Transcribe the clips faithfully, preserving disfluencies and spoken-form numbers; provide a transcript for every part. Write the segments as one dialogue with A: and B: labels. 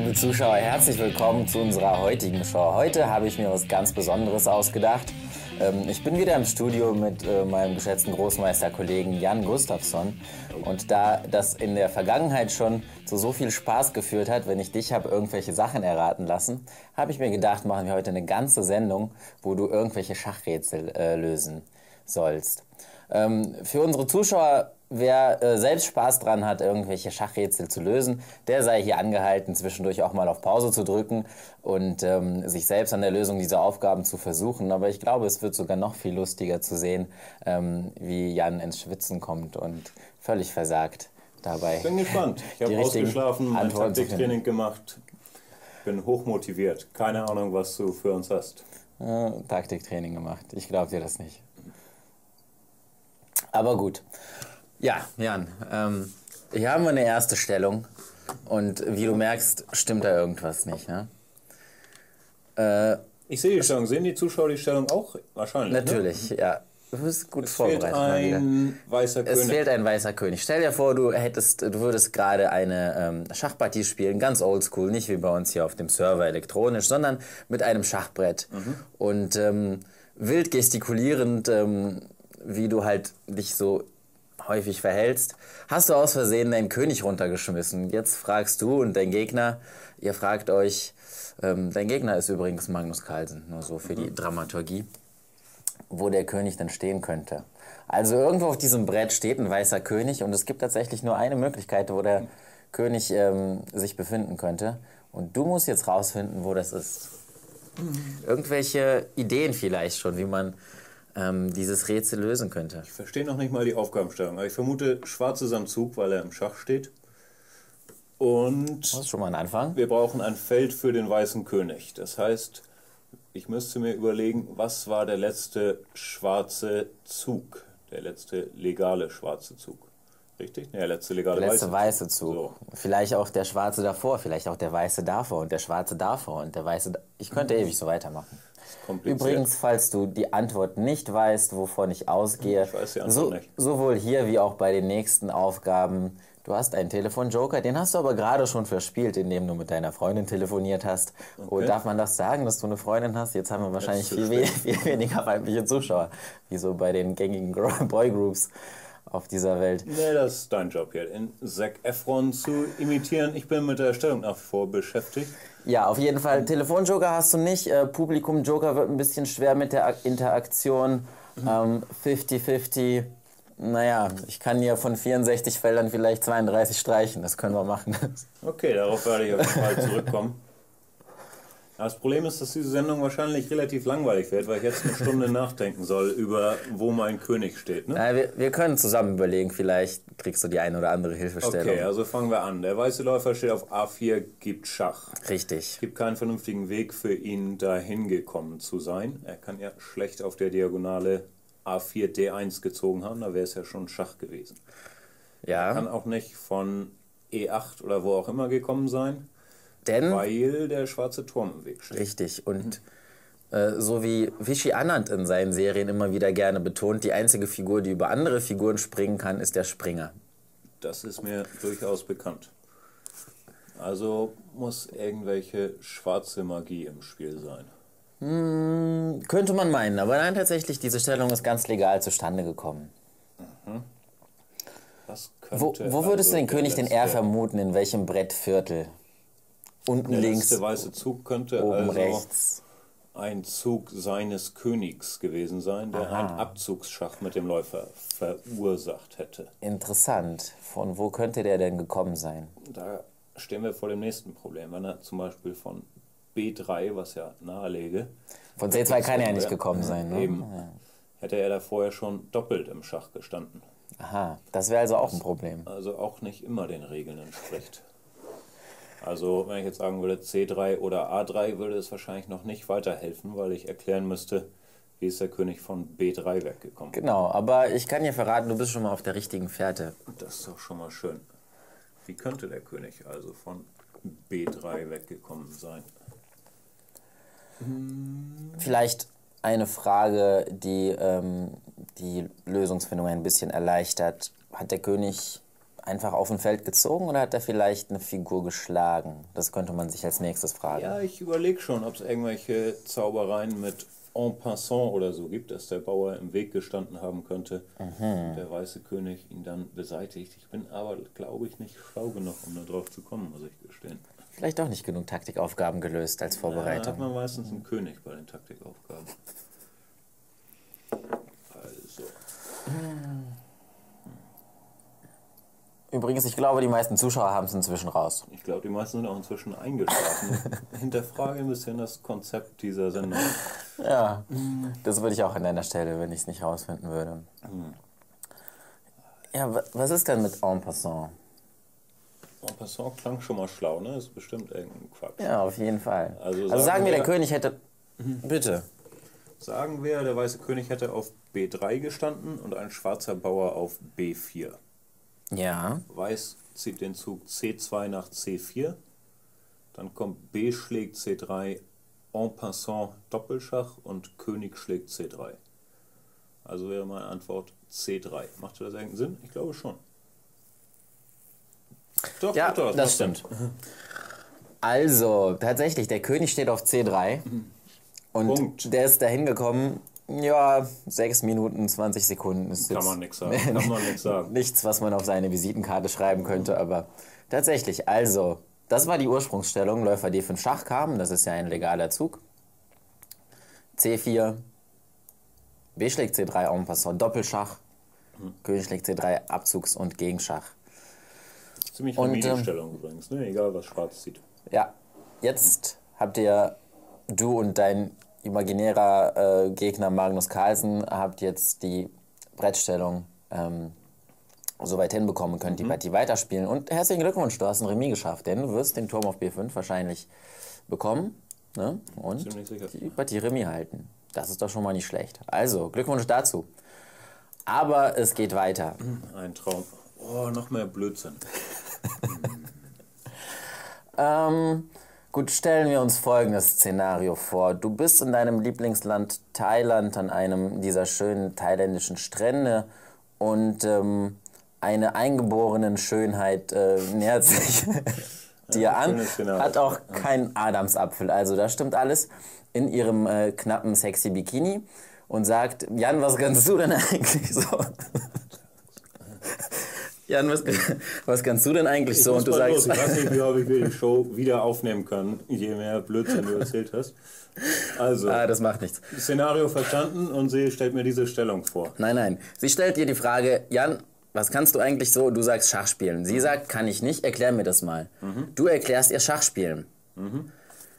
A: liebe Zuschauer, herzlich willkommen zu unserer heutigen Show. Heute habe ich mir was ganz Besonderes ausgedacht. Ähm, ich bin wieder im Studio mit äh, meinem geschätzten Großmeisterkollegen Jan Gustafsson. Und da das in der Vergangenheit schon zu so viel Spaß geführt hat, wenn ich dich habe irgendwelche Sachen erraten lassen, habe ich mir gedacht, machen wir heute eine ganze Sendung, wo du irgendwelche Schachrätsel äh, lösen sollst. Ähm, für unsere Zuschauer, wer äh, selbst Spaß dran hat, irgendwelche Schachrätsel zu lösen, der sei hier angehalten, zwischendurch auch mal auf Pause zu drücken und ähm, sich selbst an der Lösung dieser Aufgaben zu versuchen. Aber ich glaube, es wird sogar noch viel lustiger zu sehen, ähm, wie Jan ins Schwitzen kommt und völlig versagt dabei.
B: Ich bin gespannt. Ich habe ausgeschlafen, mein Taktiktraining gemacht, bin hochmotiviert. Keine Ahnung, was du für uns hast.
A: Äh, Taktiktraining gemacht. Ich glaube dir das nicht. Aber gut. Ja, Jan, ähm, hier haben wir eine erste Stellung und wie du merkst, stimmt da irgendwas nicht, ne? Äh,
B: ich sehe die Stellung. Sehen die Zuschauer die Stellung auch? Wahrscheinlich,
A: Natürlich, ne? Ja. Du bist gut
B: es
A: vorbereitet.
B: Fehlt ein weißer König.
A: Es fehlt ein weißer König. Stell dir vor, du hättest, du würdest gerade eine ähm, Schachpartie spielen, ganz oldschool, nicht wie bei uns hier auf dem Server elektronisch, sondern mit einem Schachbrett. Mhm. Und ähm, wild gestikulierend, ähm, wie du halt dich so häufig verhältst, hast du aus Versehen deinen König runtergeschmissen. Jetzt fragst du und dein Gegner, ihr fragt euch, ähm, dein Gegner ist übrigens Magnus Carlsen, nur so für mhm. die Dramaturgie, wo der König dann stehen könnte. Also irgendwo auf diesem Brett steht ein weißer König und es gibt tatsächlich nur eine Möglichkeit, wo der mhm. König ähm, sich befinden könnte. Und du musst jetzt rausfinden, wo das ist. Mhm. Irgendwelche Ideen vielleicht schon, wie man ähm, dieses Rätsel lösen könnte.
B: Ich verstehe noch nicht mal die Aufgabenstellung, aber ich vermute, Schwarz ist am Zug, weil er im Schach steht. Und
A: das ist schon mal ein Anfang.
B: Wir brauchen ein Feld für den weißen König. Das heißt, ich müsste mir überlegen, was war der letzte schwarze Zug? Der letzte legale schwarze Zug. Richtig? Ja, der letzte legale
A: der letzte
B: weiße,
A: weiße Zug. So. Vielleicht auch der schwarze davor, vielleicht auch der weiße davor und der schwarze davor und der weiße... Da ich könnte mhm. ewig so weitermachen. Übrigens, falls du die Antwort nicht weißt, wovon ich ausgehe,
B: ich weiß die Antwort
A: so,
B: nicht.
A: sowohl hier wie auch bei den nächsten Aufgaben, du hast einen Telefonjoker, den hast du aber gerade schon verspielt, indem du mit deiner Freundin telefoniert hast. Okay. Oh, darf man das sagen, dass du eine Freundin hast? Jetzt haben wir wahrscheinlich viel, we viel weniger weibliche Zuschauer, wie so bei den gängigen Boygroups auf dieser Welt.
B: Nee, das ist dein Job hier, in Zac Efron zu imitieren. Ich bin mit der Stellung nach wie vor beschäftigt.
A: Ja, auf jeden Fall. Telefonjoker hast du nicht. Äh, Publikumjoker wird ein bisschen schwer mit der Interaktion. fünfzig fünfzig. Ähm, naja, ich kann hier von vierundsechzig Feldern vielleicht zweiunddreißig streichen. Das können wir machen.
B: Okay, darauf werde ich auf jeden Fall zurückkommen. Das Problem ist, dass diese Sendung wahrscheinlich relativ langweilig wird, weil ich jetzt eine Stunde nachdenken soll über, wo mein König steht. Ne?
A: Na, wir, wir können zusammen überlegen, vielleicht kriegst du die eine oder andere Hilfestellung.
B: Okay, also fangen wir an. Der weiße Läufer steht auf A vier, gibt Schach.
A: Richtig.
B: Es gibt keinen vernünftigen Weg für ihn, dahin gekommen zu sein. Er kann ja schlecht auf der Diagonale A vier D eins gezogen haben, da wäre es ja schon Schach gewesen.
A: Ja.
B: Er kann auch nicht von E acht oder wo auch immer gekommen sein.
A: Denn,
B: weil der schwarze Turm im Weg steht.
A: Richtig. Und äh, so wie Vishy Anand in seinen Serien immer wieder gerne betont, die einzige Figur, die über andere Figuren springen kann, ist der Springer.
B: Das ist mir durchaus bekannt. Also muss irgendwelche schwarze Magie im Spiel sein.
A: Hm, könnte man meinen, aber nein, tatsächlich, diese Stellung ist ganz legal zustande gekommen.
B: Mhm. Was könnte
A: wo, wo würdest
B: also
A: du den König denn eher
B: letzte,
A: vermuten? In welchem Brettviertel? Unten
B: der
A: links,
B: letzte weiße Zug könnte
A: oben
B: also
A: rechts.
B: ein Zug seines Königs gewesen sein, der
A: Aha.
B: einen Abzugsschach mit dem Läufer verursacht hätte.
A: Interessant. Von wo könnte der denn gekommen sein?
B: Da stehen wir vor dem nächsten Problem. Wenn er zum Beispiel von B drei, was ja nahelege...
A: Von C zwei kann er ja nicht gekommen sein, ne?
B: Eben.
A: Ja.
B: Hätte er da vorher schon doppelt im Schach gestanden.
A: Aha, das wäre also auch ein Problem.
B: Also auch nicht immer den Regeln entspricht. Also wenn ich jetzt sagen würde C drei oder A drei, würde es wahrscheinlich noch nicht weiterhelfen, weil ich erklären müsste, wie ist der König von B drei weggekommen.
A: Genau, aber ich kann dir verraten, du bist schon mal auf der richtigen Fährte.
B: Das ist doch schon mal schön. Wie könnte der König also von B drei weggekommen sein?
A: Vielleicht eine Frage, die ähm, die Lösungsfindung ein bisschen erleichtert. Hat der König einfach auf dem Feld gezogen oder hat er vielleicht eine Figur geschlagen? Das könnte man sich als nächstes fragen.
B: Ja, ich überlege schon, ob es irgendwelche Zaubereien mit en passant oder so gibt, dass der Bauer im Weg gestanden haben könnte. Mhm. Der weiße König ihn dann beseitigt. Ich bin aber, glaube ich, nicht schlau genug, um da drauf zu kommen, muss ich gestehen.
A: Vielleicht auch nicht genug Taktikaufgaben gelöst als Vorbereitung.
B: Da hat man meistens einen König bei den Taktikaufgaben. Also.
A: Übrigens, ich glaube, die meisten Zuschauer haben es inzwischen raus.
B: Ich glaube, die meisten sind auch inzwischen eingeschlafen. Ich hinterfrage ein bisschen das Konzept dieser Sendung.
A: Ja, das würde ich auch an deiner Stelle, wenn ich es nicht rausfinden würde. Hm. Ja, was ist denn mit en passant?
B: En passant klang schon mal schlau, ne? Das ist bestimmt irgendein Quatsch.
A: Ja, auf jeden Fall.
B: Also,
A: also sagen, sagen wir, der König hätte... Bitte.
B: Sagen wir, der weiße König hätte auf B drei gestanden und ein schwarzer Bauer auf B vier.
A: Ja.
B: Weiß zieht den Zug C zwei nach C vier. Dann kommt B schlägt C drei, en passant Doppelschach und König schlägt C drei. Also wäre meine Antwort C drei. Macht das irgendeinen Sinn? Ich glaube schon.
A: Doch, ja, doch, das, das stimmt. Sinn. Also, tatsächlich, der König steht auf C drei. Und Punkt. Der ist dahin gekommen, ja, sechs Minuten, zwanzig Sekunden. Ist
B: Kann man nichts sagen. Kann man nichts sagen.
A: Nichts, was man auf seine Visitenkarte schreiben könnte, aber tatsächlich, also, das war die Ursprungsstellung. Läufer D fünf Schach kam, das ist ja ein legaler Zug. C vier, B schlägt C drei, en passant Doppelschach, hm. König schlägt C drei, Abzugs- und Gegenschach.
B: Ziemlich Familienstellung ähm, übrigens, ne? Egal was Schwarz zieht.
A: Ja, jetzt hm. habt ihr, du und dein imaginärer äh, Gegner Magnus Carlsen, habt jetzt die Brettstellung ähm, so weit hinbekommen und könnt mhm. die Partie weiterspielen. Und herzlichen Glückwunsch, du hast ein Remis geschafft, denn du wirst den Turm auf B fünf wahrscheinlich bekommen, ne? Und die Partie Remis halten. Das ist doch schon mal nicht schlecht. Also, Glückwunsch dazu. Aber es geht weiter.
B: Ein Traum. Oh, noch mehr Blödsinn.
A: ähm... Gut, stellen wir uns folgendes Szenario vor. Du bist in deinem Lieblingsland Thailand an einem dieser schönen thailändischen Strände und ähm, eine eingeborene Schönheit äh, nähert sich dir ja, an, hat auch keinen Adamsapfel. Also da stimmt alles in ihrem äh, knappen, sexy Bikini und sagt, Jan, was kannst du denn eigentlich so? Jan, was, was kannst du denn eigentlich ich so? Und du sagst,
B: los. Ich weiß nicht, wie wir die Show wieder aufnehmen können, je mehr Blödsinn du erzählt hast. Also,
A: ah, das macht nichts.
B: Szenario verstanden und sie stellt mir diese Stellung vor.
A: Nein, nein. Sie stellt dir die Frage, Jan, was kannst du eigentlich so? Du sagst Schach spielen. Sie sagt, kann ich nicht, erklär mir das mal. Mhm. Du erklärst ihr Schachspielen. Mhm.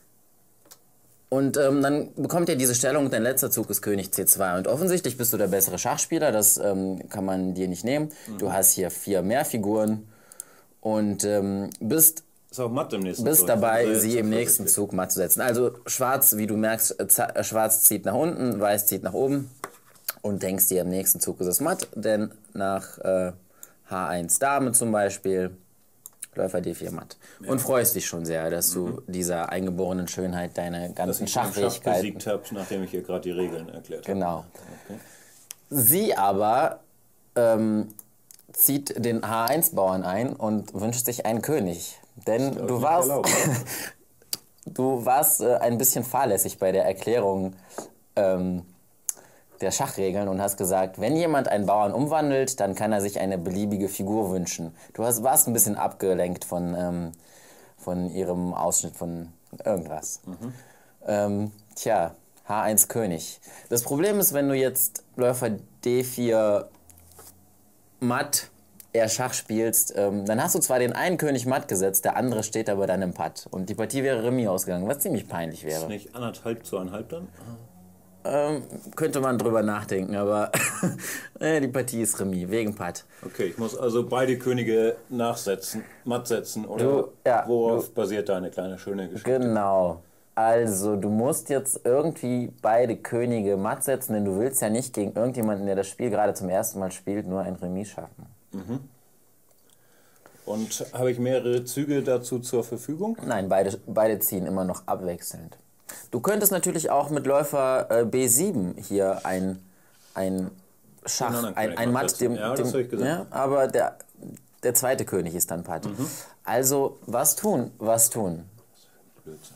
A: Und ähm, dann bekommt ihr diese Stellung und dein letzter Zug ist König C zwei. Und offensichtlich bist du der bessere Schachspieler, das ähm, kann man dir nicht nehmen. Mhm. Du hast hier vier mehr Figuren und ähm, bist,
B: ist auch matt im nächsten
A: bist
B: Zug.
A: dabei,
B: also
A: sie im nächsten geht. Zug matt zu setzen. Also schwarz, wie du merkst, äh, schwarz zieht nach unten, weiß zieht nach oben und denkst dir, im nächsten Zug ist es matt, denn nach äh, H eins Dame zum Beispiel Läufer D vier matt. Ja. Und freust dich schon sehr, dass du mhm. dieser eingeborenen Schönheit deine ganzen Schachfähigkeiten...
B: Schach besiegt habe, nachdem ich ihr gerade die Regeln erklärt habe.
A: Genau. Okay. Sie aber ähm, zieht den H eins Bauern ein und wünscht sich einen König. Denn du warst, du warst äh, ein bisschen fahrlässig bei der Erklärung ähm, der Schachregeln und hast gesagt, wenn jemand einen Bauern umwandelt, dann kann er sich eine beliebige Figur wünschen. Du hast, warst ein bisschen abgelenkt von, ähm, von ihrem Ausschnitt von irgendwas. Mhm. Ähm, tja, H eins König. Das Problem ist, wenn du jetzt Läufer D vier matt eher Schach spielst, ähm, dann hast du zwar den einen König matt gesetzt, der andere steht aber dann im Patt. Und die Partie wäre Remis ausgegangen, was ziemlich peinlich wäre.
B: Ist nicht anderthalb zu einhalb dann?
A: Ähm, könnte man drüber nachdenken, aber äh, die Partie ist Remis, wegen Patt.
B: Okay, ich muss also beide Könige nachsetzen, matt setzen, oder
A: du, ja,
B: worauf
A: du,
B: basiert deine kleine schöne Geschichte?
A: Genau, also du musst jetzt irgendwie beide Könige matt setzen, denn du willst ja nicht gegen irgendjemanden, der das Spiel gerade zum ersten Mal spielt, nur ein Remis schaffen. Mhm.
B: Und habe ich mehrere Züge dazu zur Verfügung?
A: Nein, beide, beide ziehen immer noch abwechselnd. Du könntest natürlich auch mit Läufer äh, B sieben hier ein, ein Schach, ein, ein Matt, dem,
B: ja,
A: dem,
B: das habe ich gesagt.
A: Ja, aber der, der zweite König ist dann Patt. Mhm. Also, was tun? Was tun?
B: Blödsinn.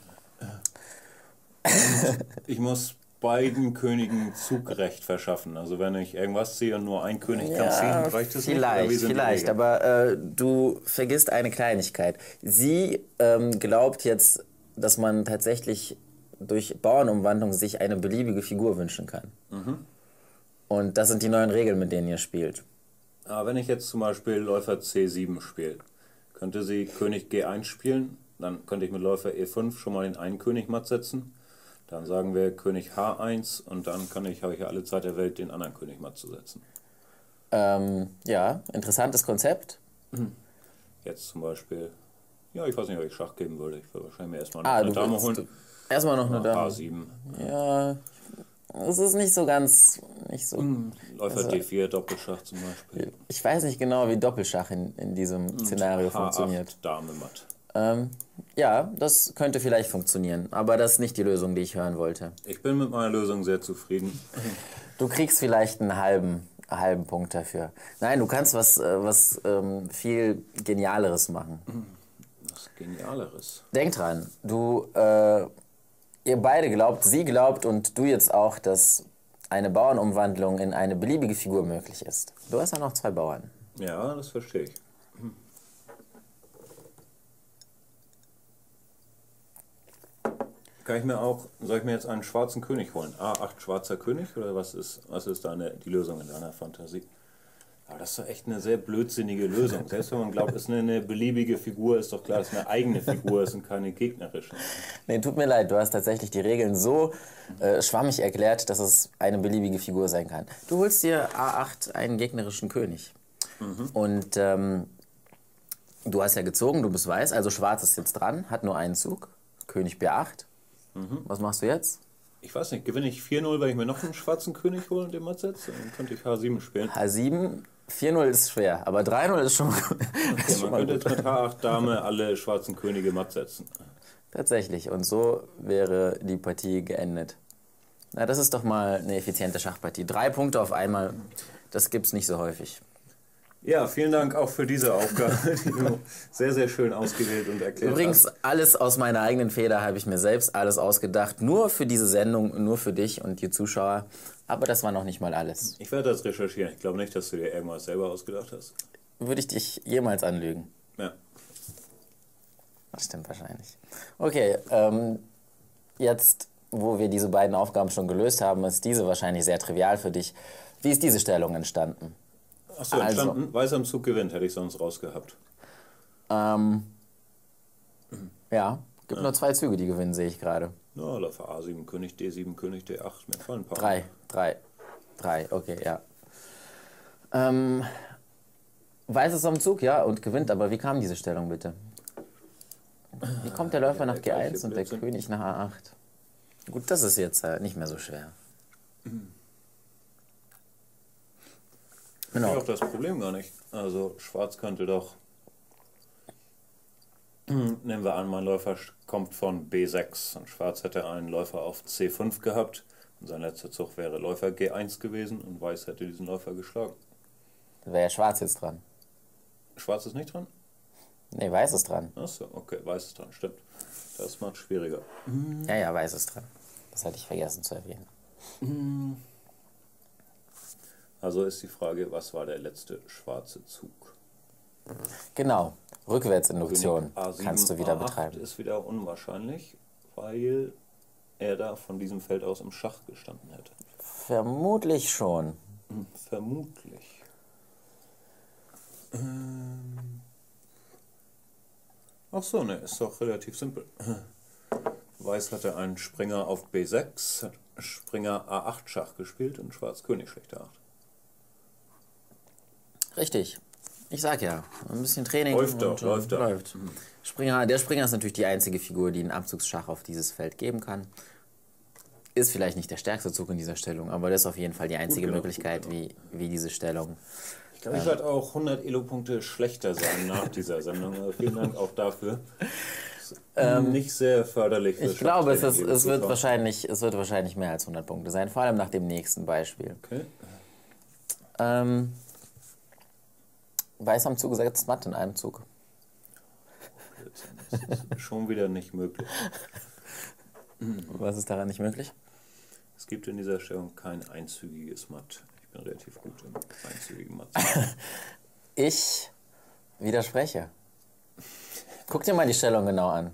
B: Ich muss beiden Königen Zugrecht verschaffen. Also wenn ich irgendwas ziehe und nur ein König
A: Ja,
B: kann ziehen, reicht es nicht?
A: Vielleicht,
B: Oder wie sind die
A: vielleicht,
B: Regeln?
A: aber äh, du vergisst eine Kleinigkeit. Sie ähm, glaubt jetzt, dass man tatsächlich durch Bauernumwandlung sich eine beliebige Figur wünschen kann.
B: Mhm.
A: Und das sind die neuen Regeln, mit denen ihr spielt.
B: Aber wenn ich jetzt zum Beispiel Läufer C sieben spiele, könnte sie König G eins spielen, dann könnte ich mit Läufer E fünf schon mal den einen König matt setzen. Dann sagen wir König H eins und dann kann ich, habe ich ja alle Zeit der Welt, den anderen König matt zu setzen.
A: Ähm, ja, interessantes Konzept.
B: Jetzt zum Beispiel, ja, ich weiß nicht, ob ich Schach geben würde. Ich würde wahrscheinlich mir erstmal noch
A: Ah,
B: eine
A: du
B: Dame
A: willst
B: holen.
A: du- erstmal noch eine
B: Ja,
A: Dame.
B: H sieben.
A: Ja, es ist nicht so ganz, nicht so.
B: Läufer
A: Also-
B: D vier, Doppelschach zum Beispiel.
A: Ich weiß nicht genau, wie Doppelschach in, in diesem Szenario
B: H acht,
A: funktioniert.
B: Dame matt.
A: Ähm, ja, das könnte vielleicht funktionieren, aber das ist nicht die Lösung, die ich hören wollte.
B: Ich bin mit meiner Lösung sehr zufrieden.
A: Du kriegst vielleicht einen halben, einen halben Punkt dafür. Nein, du kannst was, äh, was ähm, viel Genialeres machen.
B: Was Genialeres.
A: Denk dran, du, äh, ihr beide glaubt, sie glaubt und du jetzt auch, dass eine Bauernumwandlung in eine beliebige Figur möglich ist. Du hast ja noch zwei Bauern.
B: Ja, das verstehe ich. Kann ich mir auch, soll ich mir jetzt einen schwarzen König holen? A acht schwarzer König oder was ist, was ist deine, die Lösung in deiner Fantasie? Aber das ist doch echt eine sehr blödsinnige Lösung. Selbst wenn man glaubt, es ist eine, eine beliebige Figur, ist doch klar, dass es eine eigene Figur ist und keine gegnerische.
A: Nee, tut mir leid, du hast tatsächlich die Regeln so äh, schwammig erklärt, dass es eine beliebige Figur sein kann. Du holst dir A acht einen gegnerischen König. Mhm. Und ähm, du hast ja gezogen, du bist weiß, also schwarz ist jetzt dran, hat nur einen Zug. König B acht. Mhm. Was machst du jetzt?
B: Ich weiß nicht, gewinne ich vier null, wenn ich mir noch einen schwarzen König hole und den matt setze? Dann könnte ich H sieben spielen.
A: H sieben, vier null ist schwer, aber drei null ist schon,
B: Okay,
A: ist schon
B: man
A: mal
B: könnte
A: gut.
B: jetzt mit H acht Dame alle schwarzen Könige matt setzen.
A: Tatsächlich, und so wäre die Partie geendet. Na, das ist doch mal eine effiziente Schachpartie. Drei Punkte auf einmal, das gibt's nicht so häufig.
B: Ja, vielen Dank auch für diese Aufgabe, die du sehr, sehr schön ausgewählt und erklärt
A: Übrigens,
B: hast.
A: alles aus meiner eigenen Feder habe ich mir selbst alles ausgedacht. Nur für diese Sendung, nur für dich und die Zuschauer. Aber das war noch nicht mal alles.
B: Ich werde das recherchieren. Ich glaube nicht, dass du dir irgendwas selber ausgedacht hast.
A: Würde ich dich jemals anlügen?
B: Ja.
A: Das stimmt wahrscheinlich. Okay, ähm, jetzt, wo wir diese beiden Aufgaben schon gelöst haben, ist diese wahrscheinlich sehr trivial für dich. Wie ist diese Stellung entstanden?
B: Achso,
A: Also-
B: entstanden. Weiß am Zug gewinnt, hätte ich sonst rausgehabt.
A: Ähm, ja, gibt nur zwei Züge, die gewinnen, sehe ich gerade.
B: Ja, Läufer A sieben, König D sieben, König D acht. Mir fallen ein paar.
A: Drei, drei, drei, okay, ja. Ähm, Weiß ist am Zug, ja, und gewinnt, aber wie kam diese Stellung bitte? Wie kommt der Läufer
B: Ja,
A: nach
B: der
A: G eins
B: gleiche
A: und der
B: Blödsinn.
A: König nach A acht? Gut, das ist jetzt äh, nicht mehr so schwer.
B: Ich
A: Genau.
B: sehe auch das Problem gar nicht. Also Schwarz könnte doch... Nehmen wir an, mein Läufer kommt von B sechs und Schwarz hätte einen Läufer auf C fünf gehabt und sein letzter Zug wäre Läufer G eins gewesen und Weiß hätte diesen Läufer geschlagen.
A: Da wäre ja Schwarz jetzt dran.
B: Schwarz ist nicht dran?
A: Nee, Weiß ist dran.
B: Achso, okay, Weiß ist dran, stimmt. Das macht schwieriger.
A: Ja, ja, Weiß ist dran. Das hatte ich vergessen zu erwähnen.
B: Also ist die Frage, was war der letzte schwarze Zug?
A: Genau, Rückwärtsinduktion
B: A sieben,
A: kannst du wieder
B: A acht
A: betreiben.
B: ist wieder unwahrscheinlich, weil er da von diesem Feld aus im Schach gestanden hätte.
A: Vermutlich schon.
B: Hm, vermutlich. Ähm. Ach so, ne, ist doch relativ simpel. Weiß hatte einen Springer auf B sechs, hat Springer A acht Schach gespielt und Schwarz König schlecht A acht.
A: Richtig. Ich sag ja, ein bisschen Training.
B: Läuft doch,
A: und, äh,
B: läuft doch.
A: läuft. Springer, der Springer ist natürlich die einzige Figur, die einen Abzugsschach auf dieses Feld geben kann. Ist vielleicht nicht der stärkste Zug in dieser Stellung, aber das ist auf jeden Fall die einzige
B: genau,
A: Möglichkeit,
B: gut,
A: wie, wie diese Stellung.
B: Ich glaube, ich werde auch hundert Elo-Punkte schlechter sein nach dieser Sendung. Also vielen Dank auch dafür. Ähm, nicht sehr förderlich für
A: Ich glaube, es, ist,
B: Schachtraining,
A: es,
B: liebe
A: wird
B: Zuschauer.
A: wahrscheinlich, es wird wahrscheinlich mehr als hundert Punkte sein, vor allem nach dem nächsten Beispiel.
B: Okay.
A: Ähm, Weiß am Zug gesetzt, Matt in einem Zug.
B: Das ist schon wieder nicht möglich.
A: Was ist daran nicht möglich?
B: Es gibt in dieser Stellung kein einzügiges Matt. Ich bin relativ gut im einzügigen Matt.
A: Ich widerspreche. Guck dir mal die Stellung genau an.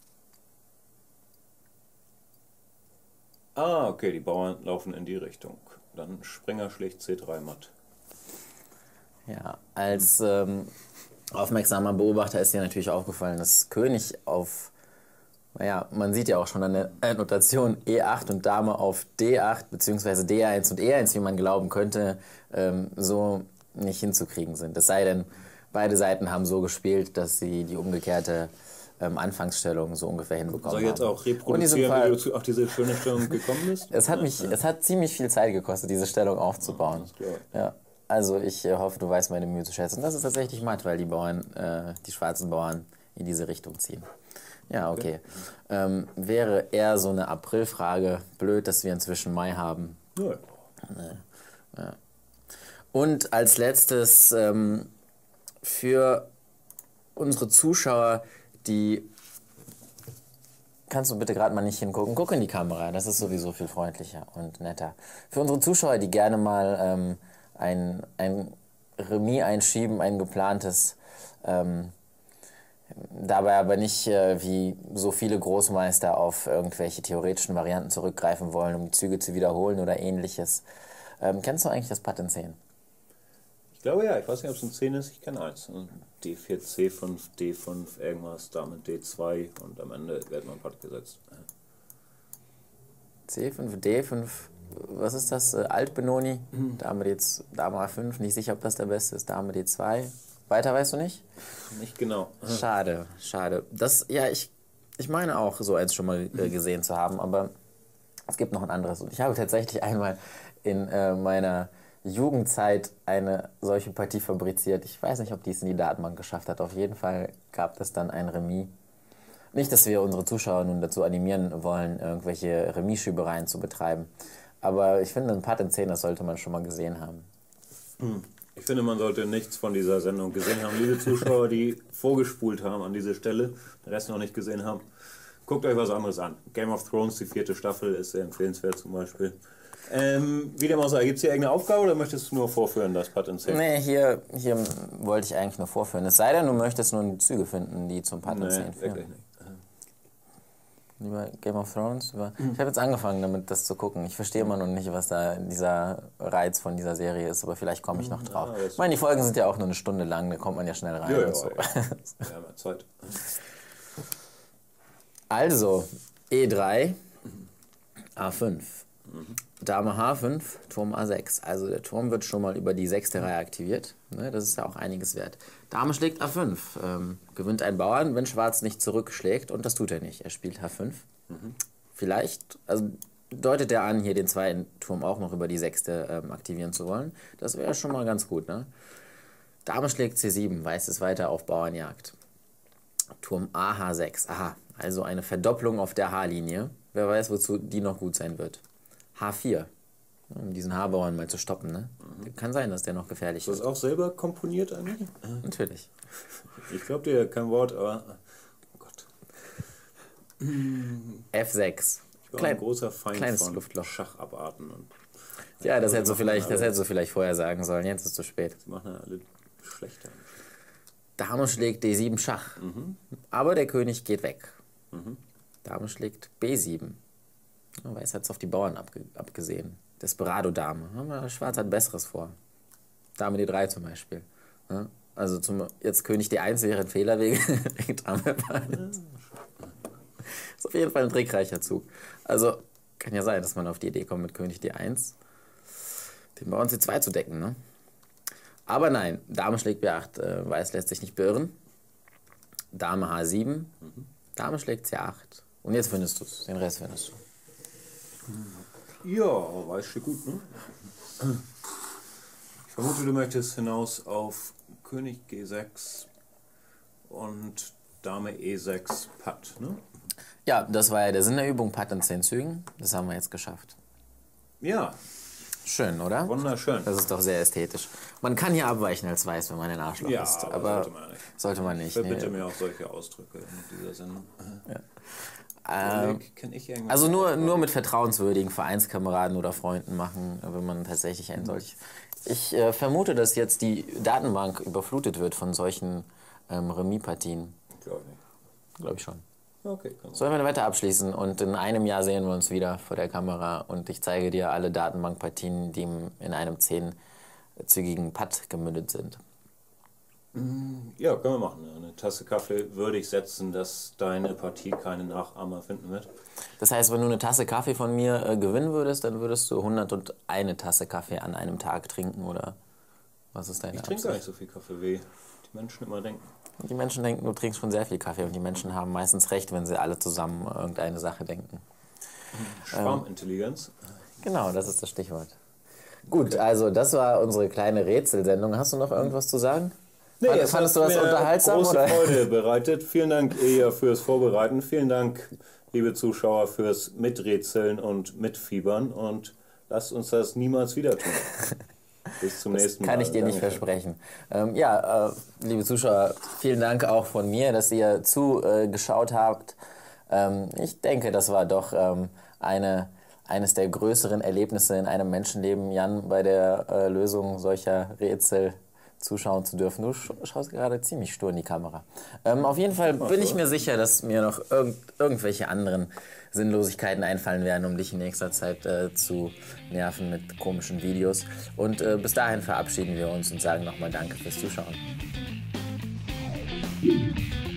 B: Ah, okay, die Bauern laufen in die Richtung. Dann Springer schlägt C drei Matt.
A: Ja, als ähm, aufmerksamer Beobachter ist dir natürlich aufgefallen, dass König auf, naja, man sieht ja auch schon an der Notation E acht und Dame auf D acht bzw. D eins und E eins, wie man glauben könnte, ähm, so nicht hinzukriegen sind. Es sei denn, beide Seiten haben so gespielt, dass sie die umgekehrte ähm, Anfangsstellung so ungefähr hinbekommen haben.
B: Soll ich jetzt auch reproduzieren,
A: Fall,
B: wie du auf diese schöne Stellung gekommen bist?
A: Es hat, mich, ja. es hat ziemlich viel Zeit gekostet, diese Stellung aufzubauen. Ja, ja. Also ich äh, hoffe, du weißt meine Mühe zu schätzen. Das ist tatsächlich matt, weil die Bauern, äh, die schwarzen Bauern in diese Richtung ziehen. Ja, okay. okay. Ähm, wäre eher so eine Aprilfrage. Blöd, dass wir inzwischen Mai haben.
B: Ja.
A: Äh, ja. Und als letztes ähm, für unsere Zuschauer, die... Kannst du bitte gerade mal nicht hingucken? Guck in die Kamera, das ist sowieso viel freundlicher und netter. Für unsere Zuschauer, die gerne mal ähm, ein, ein Remis einschieben, ein geplantes, ähm, dabei aber nicht äh, wie so viele Großmeister auf irgendwelche theoretischen Varianten zurückgreifen wollen, um die Züge zu wiederholen oder ähnliches. Ähm, kennst du eigentlich das Patt in zehn?
B: Ich glaube ja, ich weiß nicht, ob es ein zehn ist, ich kenne eins. D vier, C fünf, D fünf, irgendwas, Dame D zwei und am Ende wird man Patt gesetzt.
A: C fünf, D fünf, was ist das? Äh, Alt-Benoni, mhm. Dame, D, Dame A fünf, nicht sicher, ob das der beste ist, Dame D zwei. Weiter weißt du nicht?
B: Nicht genau.
A: Schade, schade. Das, ja, ich, ich meine auch, so eins schon mal äh, gesehen zu haben, aber es gibt noch ein anderes. Und ich habe tatsächlich einmal in äh, meiner Jugendzeit eine solche Partie fabriziert. Ich weiß nicht, ob die es in die Datenbank geschafft hat. Auf jeden Fall gab es dann ein Remis. Nicht, dass wir unsere Zuschauer nun dazu animieren wollen, irgendwelche Remis-Schübereien zu betreiben. Aber ich finde, ein Patt in zehn, das sollte man schon mal gesehen haben.
B: Ich finde, man sollte nichts von dieser Sendung gesehen haben. Liebe Zuschauer, die vorgespult haben an diese Stelle, den Rest noch nicht gesehen haben, guckt euch was anderes an. Game of Thrones, die vierte Staffel, ist sehr empfehlenswert zum Beispiel. Ähm, wie dem auch sei, gibt es hier irgendeine Aufgabe oder möchtest du nur vorführen, das Patt in zehn?
A: Nee, hier, hier wollte ich eigentlich nur vorführen. Es sei denn, du möchtest nur die Züge finden, die zum Patt in zehn führen. Wirklich nicht. Lieber Game of Thrones? Über mhm. Ich habe jetzt angefangen, damit das zu gucken. Ich verstehe immer noch nicht, was da dieser Reiz von dieser Serie ist, aber vielleicht komme ich noch drauf. Ja, ich meine, die Folgen sind ja auch nur eine Stunde lang, da kommt man ja schnell rein.
B: Ja, ja,
A: und so.
B: ja. Wir haben ja Zeit.
A: Also, E drei, A fünf. Mhm. Dame H fünf, Turm A sechs. Also der Turm wird schon mal über die sechste Reihe aktiviert. Ne, das ist ja auch einiges wert. Dame schlägt A fünf. Ähm, gewinnt ein Bauern, wenn Schwarz nicht zurückschlägt. Und das tut er nicht. Er spielt H fünf. Mhm. Vielleicht, also deutet er an, hier den zweiten Turm auch noch über die sechste ähm, aktivieren zu wollen. Das wäre schon mal ganz gut. Ne? Dame schlägt C sieben. Weiß ist weiter auf Bauernjagd. Turm A H sechs. Aha, also eine Verdopplung auf der H-Linie. Wer weiß, wozu die noch gut sein wird. H vier, um diesen H-Bauern mal zu stoppen. Ne? Mhm. Kann sein, dass der noch gefährlich ist.
B: Hast du das auch selber komponiert eigentlich?
A: Natürlich.
B: Ich glaube dir kein Wort, aber... Oh Gott.
A: F sechs.
B: Ich war Klein, ein großer Feind
A: kleines
B: von
A: Luftloch.
B: Schachabarten. Und
A: ja, das hättest, du vielleicht, das hättest du vielleicht vorher sagen sollen. Jetzt ist es zu spät.
B: Die machen ja alle schlechter.
A: Dame schlägt D sieben Schach. Mhm. Aber der König geht weg. Mhm. Dame schlägt B sieben. Weiß hat es auf die Bauern abge abgesehen. Desperado-Dame. Schwarz hat Besseres vor. Dame D drei zum Beispiel. Ja? Also zum, jetzt König D eins wäre ein Fehler wegen, wegen Dame. Ist auf jeden Fall ein trickreicher Zug. Also kann ja sein, dass man auf die Idee kommt, mit König D eins den Bauern C zwei zu decken. Ne? Aber nein, Dame schlägt B acht. Äh, Weiß lässt sich nicht beirren. Dame H sieben. Mhm. Dame schlägt C acht. Und jetzt findest du es. Den Rest findest du.
B: Ja, weiß schon gut, ne? Ich vermute, du möchtest hinaus auf König G sechs und Dame E sechs Patt, ne?
A: Ja, das war ja der Sinn der Übung, Patt in zehn Zügen. Das haben wir jetzt geschafft.
B: Ja,
A: Schön, oder?
B: Wunderschön.
A: Das ist doch sehr ästhetisch. Man kann hier abweichen als Weiß, wenn man ein Arschloch
B: Ja,
A: ist.
B: aber
A: Aber
B: sollte man nicht.
A: sollte man nicht.
B: Verbitte
A: nee.
B: mir auch solche Ausdrücke in dieser Sendung.
A: Ähm,
B: Kenn ich irgendwas?
A: also nur, nur mit vertrauenswürdigen Vereinskameraden oder Freunden machen, wenn man tatsächlich ein solch... Ich äh, vermute, dass jetzt die Datenbank überflutet wird von solchen ähm, Remis-Partien.
B: Glaube ich nicht.
A: Glaube ich schon.
B: Okay, komm.
A: Sollen wir eine Wette abschließen und in einem Jahr sehen wir uns wieder vor der Kamera und ich zeige dir alle Datenbankpartien, die in einem zehnzügigen Putt gemündet sind.
B: Ja, können wir machen. Eine Tasse Kaffee würde ich setzen, dass deine Partie keine Nachahmer finden wird.
A: Das heißt, wenn du eine Tasse Kaffee von mir äh, gewinnen würdest, dann würdest du hunderteins Tasse Kaffee an einem Tag trinken, oder was ist deine
B: Ich trinke gar nicht so viel Kaffee, wie die Menschen immer denken.
A: Die Menschen denken, du trinkst schon sehr viel Kaffee und die Menschen haben meistens recht, wenn sie alle zusammen irgendeine Sache denken.
B: Schwarmintelligenz.
A: Genau, das ist das Stichwort. Gut, also das war unsere kleine Rätselsendung. Hast du noch irgendwas zu sagen?
B: Nee,
A: Fand-
B: es
A: Fandest du
B: hat
A: das
B: mir
A: unterhaltsam?
B: große
A: Oder?
B: Freude bereitet. Vielen Dank, Eja, fürs Vorbereiten. Vielen Dank, liebe Zuschauer, fürs Miträtseln und Mitfiebern. Und lasst uns das niemals wieder tun. Bis zum nächsten Mal.
A: Kann ich dir nicht
B: Danke.
A: versprechen. Ähm, ja, äh, liebe Zuschauer, vielen Dank auch von mir, dass ihr zugeschaut äh, habt. Ähm, ich denke, das war doch ähm, eine, eines der größeren Erlebnisse in einem Menschenleben, Jan, bei der äh, Lösung solcher Rätsel zuschauen zu dürfen. Du sch schaust gerade ziemlich stur in die Kamera. Ähm, auf jeden Fall bin ich mir sicher, dass mir noch irg irgendwelche anderen Sinnlosigkeiten einfallen werden, um dich in nächster Zeit äh, zu nerven mit komischen Videos. Und äh, bis dahin verabschieden wir uns und sagen nochmal Danke fürs Zuschauen.